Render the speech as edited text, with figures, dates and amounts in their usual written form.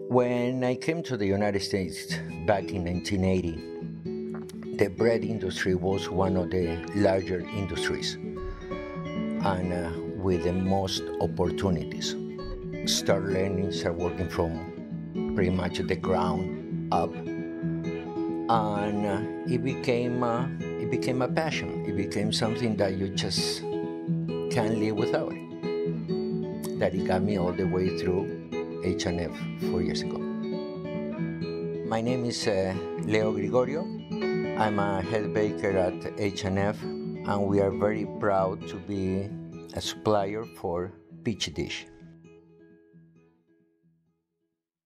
When I came to the United States back in 1980, the bread industry was one of the larger industries and with the most opportunities. Start learning, start working from pretty much the ground up, and it became a passion. It became something that you just can't live without it. That it got me all the way through H&F 4 years ago. My name is Leo Gregorio. I'm a head baker at H&F, and we are very proud to be a supplier for PeachDish.